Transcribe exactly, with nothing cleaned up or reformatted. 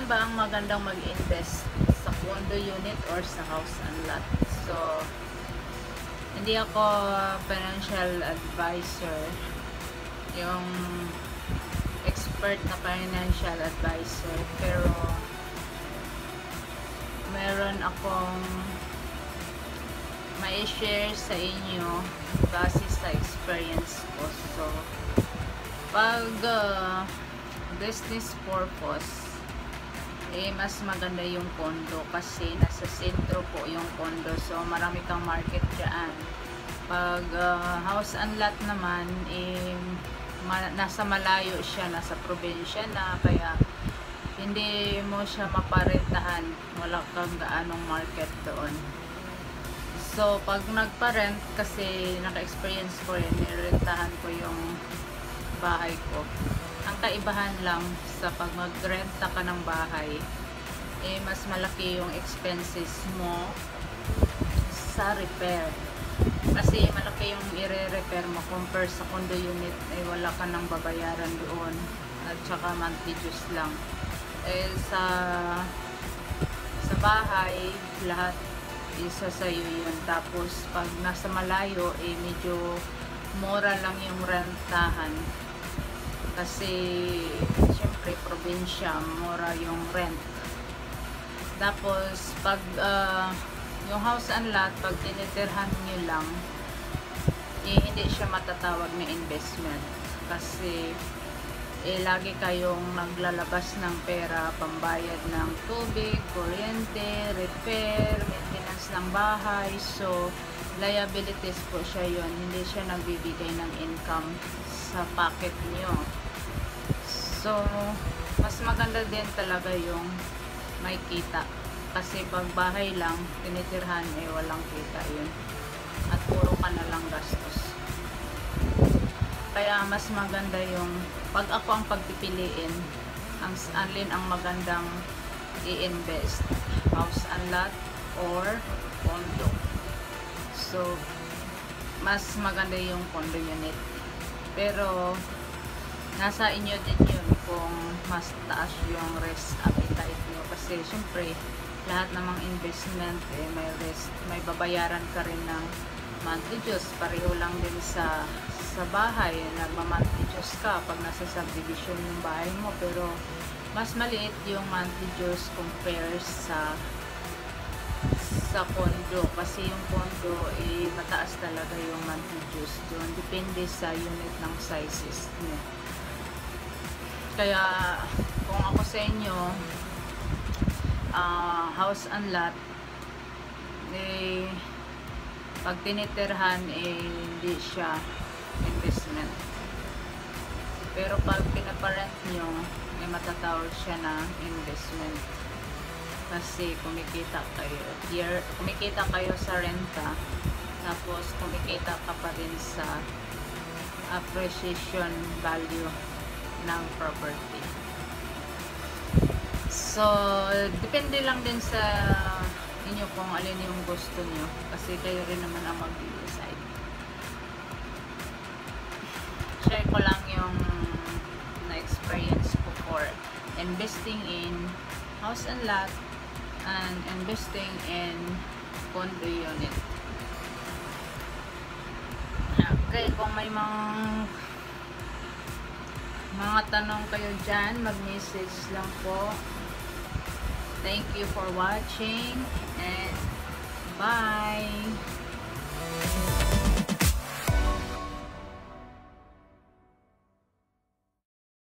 ba ang magandang mag-invest sa condo unit or sa house and lot? So, hindi ako financial advisor, yung expert na financial advisor, pero meron akong may share sa inyo base sa experience ko. So, pag uh, business purpose, eh mas maganda yung condo kasi nasa sentro po yung condo, so marami kang market dyan. Pag uh, house and lot naman, eh ma nasa malayo siya, nasa probinsya na, kaya hindi mo siya maparentahan, wala kang gaanong market doon. So pag nagpa-rent, kasi naka-experience ko rin, nirentahan ko yung bahay ko. Ang kaibahan lang sa pag magrenta ka ng bahay, eh mas malaki yung expenses mo sa repair. Kasi malaki yung i-repair mo compare sa condo unit, eh wala ka nang babayaran doon. At saka monthly dues lang. Eh sa sa bahay, lahat isa sa'yo yun. Tapos pag nasa malayo, eh medyo mura lang yung rentahan. Kasi syempre probinsya, mura yung rent. Tapos pag uh, yung house and lot, pag tinitirhan nyo lang, eh hindi siya matatawag na investment. Kasi eh lagi kayong naglalabas ng pera, pambayad ng tubig, kuryente, repair, maintenance ng bahay. So liabilities po siya yun, hindi siya nagbibigay ng income sa pocket nyo. So mas maganda din talaga yung may kita, kasi pag bahay lang tinitirhan, eh walang kita yun at puro ka na lang gastos. Kaya mas maganda yung, pag ako ang pagpipiliin, ang alin ang magandang i-invest, house and lot or condo. So mas maganda yung condo unit, pero nasa inyo din yun kung mas taas yung risk appetite nyo. Kasi syempre lahat namang investment, eh may risk, may babayaran ka rin ng monthly dues. Pareho lang din sa sa bahay, nagma-monthly dues ka pag nasa subdivision yung bahay mo, pero mas maliit yung monthly dues compare sa sa condo, kasi yung condo eh mataas talaga yung monthly dues doon, depende sa unit ng sizes niyo. Kaya kung ako sa inyo, uh, house and lot, eh pag tinitirhan, eh hindi siya investment. Pero pag pinaparent nyo, eh matatawag siya na investment. Kasi kumikita kayo, year, kumikita kayo sa renta, tapos kumikita ka pa rin sa appreciation value ng property. So depende lang din sa inyo kung alin yung gusto nyo, kasi kayo rin naman ang mag-decide. Share ko lang yung na-experience ko for investing in house and lot and investing in condo unit. Okay, kung may mga mga tanong kayo dyan, mag-message lang po. Thank you for watching and bye!